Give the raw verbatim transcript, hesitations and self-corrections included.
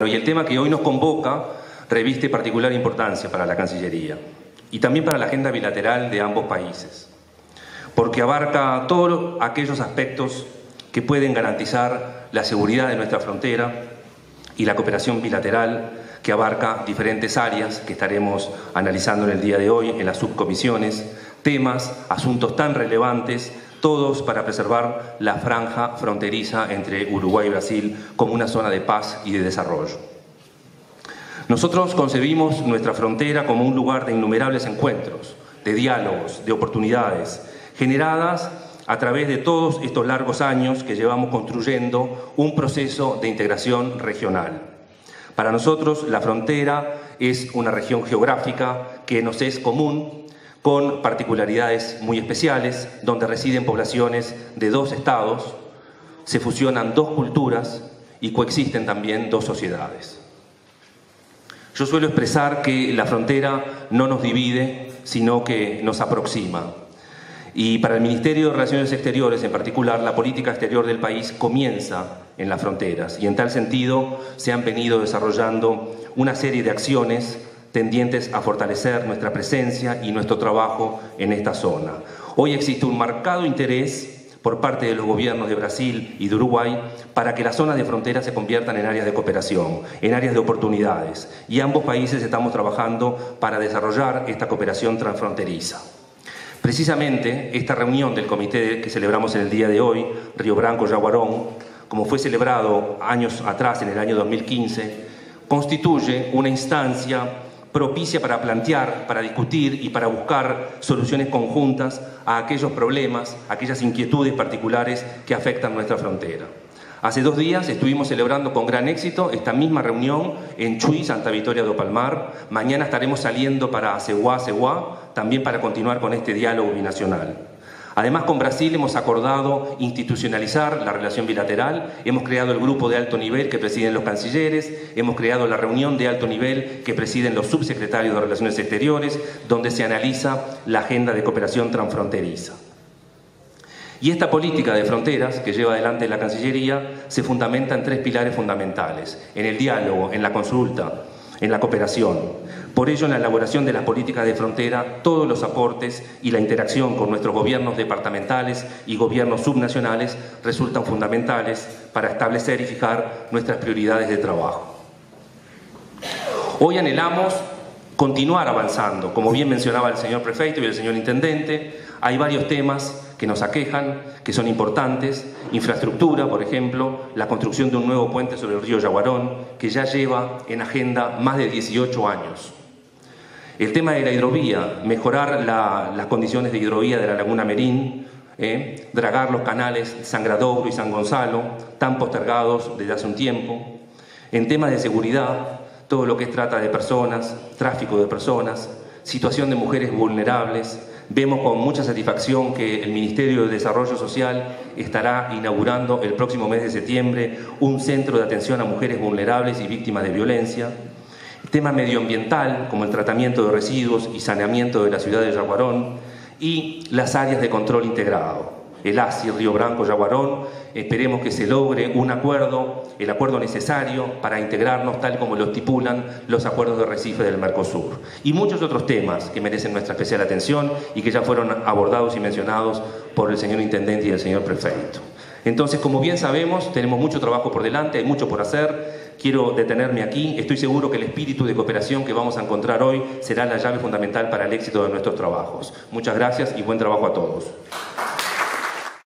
Y el tema que hoy nos convoca reviste particular importancia para la Cancillería y también para la agenda bilateral de ambos países, porque abarca todos aquellos aspectos que pueden garantizar la seguridad de nuestra frontera y la cooperación bilateral, que abarca diferentes áreas que estaremos analizando en el día de hoy en las subcomisiones, temas, asuntos tan relevantes, todos para preservar la franja fronteriza entre Uruguay y Brasil como una zona de paz y de desarrollo. Nosotros concebimos nuestra frontera como un lugar de innumerables encuentros, de diálogos, de oportunidades, generadas a través de todos estos largos años que llevamos construyendo un proceso de integración regional. Para nosotros, la frontera es una región geográfica que nos es común, con particularidades muy especiales, donde residen poblaciones de dos estados, se fusionan dos culturas y coexisten también dos sociedades. Yo suelo expresar que la frontera no nos divide, sino que nos aproxima. Y para el Ministerio de Relaciones Exteriores, en particular, la política exterior del país comienza en las fronteras. Y en tal sentido se han venido desarrollando una serie de acciones tendientes a fortalecer nuestra presencia y nuestro trabajo en esta zona. Hoy existe un marcado interés por parte de los gobiernos de Brasil y de Uruguay para que las zonas de frontera se conviertan en áreas de cooperación, en áreas de oportunidades. Y ambos países estamos trabajando para desarrollar esta cooperación transfronteriza. Precisamente esta reunión del comité que celebramos en el día de hoy, Río Branco-Yaguarón, como fue celebrado años atrás, en el año dos mil quince, constituye una instancia propicia para plantear, para discutir y para buscar soluciones conjuntas a aquellos problemas, a aquellas inquietudes particulares que afectan nuestra frontera. Hace dos días estuvimos celebrando con gran éxito esta misma reunión en Chuy, Santa Victoria do Palmar. Mañana estaremos saliendo para Ceguá, Ceguá, también para continuar con este diálogo binacional. Además, con Brasil hemos acordado institucionalizar la relación bilateral, hemos creado el grupo de alto nivel que presiden los cancilleres, hemos creado la reunión de alto nivel que presiden los subsecretarios de Relaciones Exteriores, donde se analiza la agenda de cooperación transfronteriza. Y esta política de fronteras que lleva adelante la Cancillería se fundamenta en tres pilares fundamentales: en el diálogo, en la consulta, en la cooperación. Por ello, en la elaboración de las políticas de frontera, todos los aportes y la interacción con nuestros gobiernos departamentales y gobiernos subnacionales resultan fundamentales para establecer y fijar nuestras prioridades de trabajo. Hoy anhelamos continuar avanzando. Como bien mencionaba el señor prefecto y el señor intendente, hay varios temas que nos aquejan, que son importantes: infraestructura, por ejemplo, la construcción de un nuevo puente sobre el río Yaguarón, que ya lleva en agenda más de dieciocho años. El tema de la hidrovía, mejorar la, las condiciones de hidrovía de la Laguna Merín, eh, dragar los canales Sangradouro y San Gonzalo, tan postergados desde hace un tiempo. En temas de seguridad, todo lo que es trata de personas, tráfico de personas, situación de mujeres vulnerables. Vemos con mucha satisfacción que el Ministerio de Desarrollo Social estará inaugurando el próximo mes de septiembre un centro de atención a mujeres vulnerables y víctimas de violencia. El tema medioambiental, como el tratamiento de residuos y saneamiento de la ciudad de Yaguarón, y las áreas de control integrado. El A S I, Río Branco, Yaguarón, esperemos que se logre un acuerdo, el acuerdo necesario para integrarnos tal como lo estipulan los acuerdos de Recife del Mercosur. Y muchos otros temas que merecen nuestra especial atención y que ya fueron abordados y mencionados por el señor intendente y el señor prefecto. Entonces, como bien sabemos, tenemos mucho trabajo por delante, hay mucho por hacer. Quiero detenerme aquí. Estoy seguro que el espíritu de cooperación que vamos a encontrar hoy será la llave fundamental para el éxito de nuestros trabajos. Muchas gracias y buen trabajo a todos.